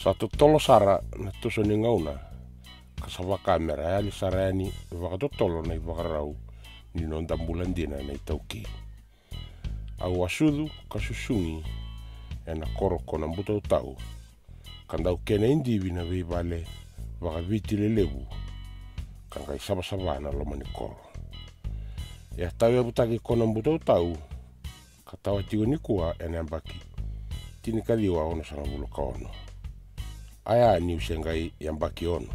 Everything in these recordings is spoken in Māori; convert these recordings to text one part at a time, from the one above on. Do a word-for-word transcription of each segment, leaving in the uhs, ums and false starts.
Satu tolo sara na tuso ni ngauna kasava kamera ya li sarani vakatotolo na ivakarau ni non tambulandina na itauki. Au wasudu kasusungi e na koro kona mbutau tau kandau kena indivi na vivale vakaviti le levu kangai sabasavana loma ni koro. Ya tau ya butaki kona mbutau tau katawa tigo nikua e nambaki tini kaliwa ono sanga bulu kaono. Aya ni usengai yambaki ono.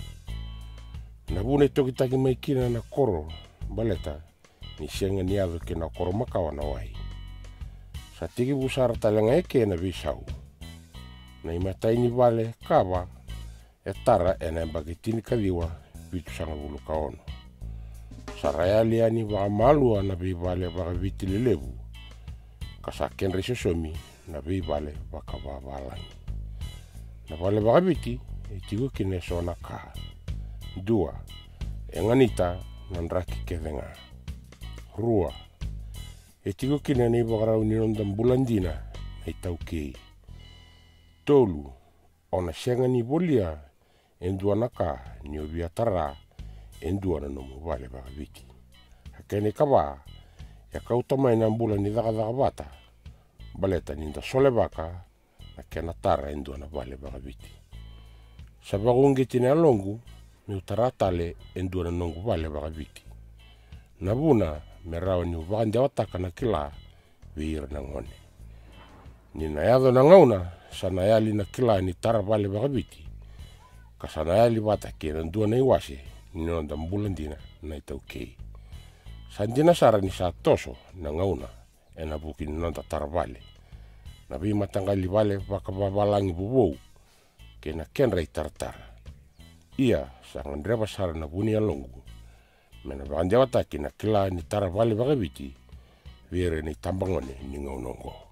Na bune toki taki maikina na koro baleta ni senga ni ado ke na koro makawa na wahi. Sa tiki busara talanga eke na visau. Na imatai ni vale kawa e tara e na yambaki tini kaliwa vitu sanga bulu kaono. Saraya liani waka malua na vivale waka viti lelevu. Kasa kenre sosomi na vivale waka wawalangi. Na vale wakabiti e tigo kine sona ka. Dua, e nganita nanraki kevenga. Rua, e tigo kine ni wakarau ni nondam bulandina na itaukei. Tolu, ona senga ni bolia endua naka ni obiatara endua na nomu vale wakabiti. Hakene kawa, ya kautamai na mbula ni dhaka dhaka bata, baleta ninda sole baka na kena tara endua na vale wakabiti. Sabagungi tine alongu, mi utaratale endua na nongu vale wakabiti. Nabuna, merao ni uvakandi awataka na kila viira na ngone. Ni nayado na ngauna, sanayali na kila ni tara vale wakabiti. Kasanayali wataki na endua na iwase, ni nonda mbulandina na itaukei. Sandina sara ni sa toso na ngauna, e na buki ni nonda tara vale. Na vi matangali vale wakawawalangi bubou ke na kenra itartara. Ia sangan reba sara na buni alongu. Mena wakandi awataki na kila ni tara vale wakabiti, vire ni tambangone ni ngaunongo.